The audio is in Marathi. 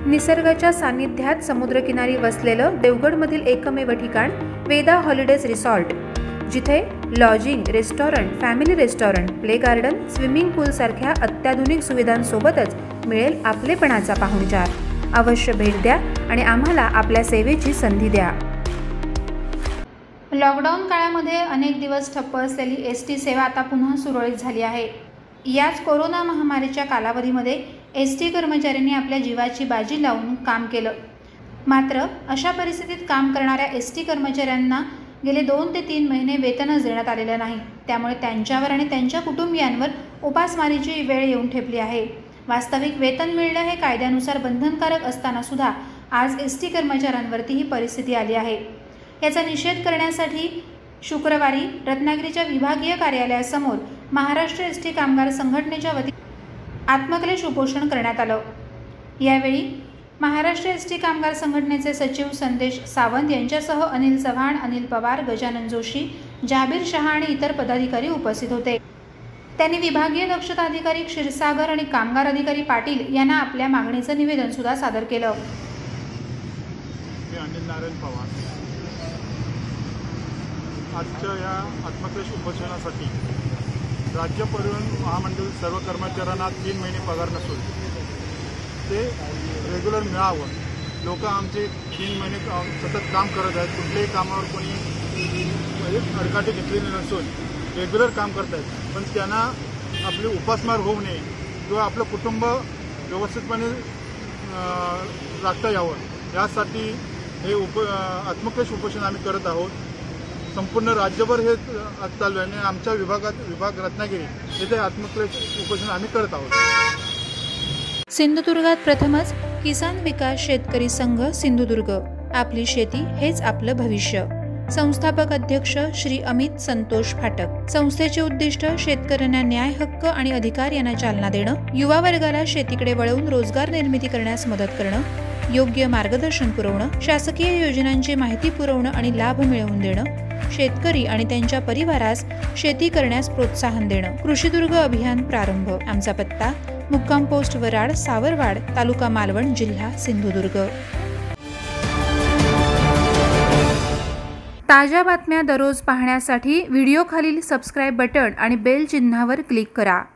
निसर्गाच्या सानिध्यात समुद्रकिनारी वसलेलं देवगडमधील एकमेव ठिकाण वेदा हॉलिडेज रिसॉर्ट, जिथे lodging, restaurant, family restaurant, play garden, swimming pool सारख्या अत्याधुनिक सुविधांसोबतच मिळेल आपलेपणाचा पाहुणचार। अवश्य भेट द्या आणि आम्हाला आपल्या सेवेची संधी द्या। लॉकडाऊन काळामध्ये अनेक दिवस ठप्प असलेली एसटी सेवा आता पुन्हा सुरळीत झाली आहे। याच कोरोना महामारीच्या कालावधीमध्ये एसटी कर्मचाऱ्यांनी आपल्या जीवाची बाजी लावून काम केलं। मात्र अशा परिस्थितीत काम करणाऱ्या एसटी कर्मचाऱ्यांना गेले 2 ते 3 महिने वेतनच देण्यात आलेले नाही। त्यामुळे त्यांच्यावर आणि त्यांच्या कुटुंबियांवर उपासमारीची वेळ येऊन ठेपली आहे। वास्तविक वेतन मिळणे हे कायद्यानुसार बंधनकारक असताना सुद्धा आज एसटी कर्मचाऱ्यांवरती ही परिस्थिती आली आहे। याचा निषेध करण्यासाठी शुक्रवारी रत्नागिरीच्या विभागीय कार्यालयासमोर महाराष्ट्र एसटी कामगार संघटनेच्या वतीने आत्मक्लेश उपोषण करण्यात आलं। यावेळी महाराष्ट्र एसटी कामगार संघटनेचे सचिव संदेश सावंत यांच्यासह अनिल चव्हाण, अनिल पवार, गजानन जोशी, जाबीर शहा आणि इतर पदाधिकारी उपस्थित होते। त्यांनी विभागीय दक्षता अधिकारी क्षीरसागर आणि कामगार अधिकारी पाटील यांना आपल्या मागणीचं निवेदन सुद्धा सादर केलं। अनिल नारायण पवार आजच्या या आत्मक्लेश उपोषणासाठी राज्य परिवहन महामंडळ सर्व कर्मचाऱ्यांना 3 महिने पगार नसून ते रेग्युलर मिळावं। लोक आमचे 3 महिने सतत काम करत आहेत, कुठल्याही कामावर कोणी अडकाठी घेतलेली नसून रेग्युलर काम करत आहेत, पण त्यांना आपली उपासमार होऊ नये किंवा आपलं कुटुंब व्यवस्थितपणे राखता यावं यासाठी हे आत्मक्लेश उपोषण आम्ही करत आहोत। संपूर्ण राज्यभर हे चालू आहे आणि आमच्या विभाग रत्नागिरी येथे आत्मक्लेश उपोषण आम्ही करत आहोत। सिंधुदुर्गात प्रथमच किसान विकास शेतकरी संघ सिंधुदुर्ग, आपली शेती हेच आपलं भविष्य। संस्थापक अध्यक्ष श्री अमित संतोष फाटक। संस्थेचे उद्दिष्ट शेतकऱ्यांना न्याय, हक्क आणि अधिकार यांना चालना देणं, युवा वर्गाला शेतीकडे वळवून रोजगार निर्मिती करण्यास मदत करणं, योग्य मार्गदर्शन पुरवणं, शासकीय योजनांची माहिती पुरवणं आणि लाभ मिळवून देणं, शेतकरी आणि त्यांच्या परिवारास शेती करण्यास प्रोत्साहन देणं। कृषीदुर्ग अभियान प्रारंभ। आमचा पत्ता मुक्काम पोस्ट वराड, सावरवाड, तालुका मालवण, जिल्हा सिंधुदुर्ग। ताज्या बातम्या दररोज पाहण्यासाठी व्हिडिओ खालील सबस्क्राईब बटन आणि बेल चिन्हावर क्लिक करा।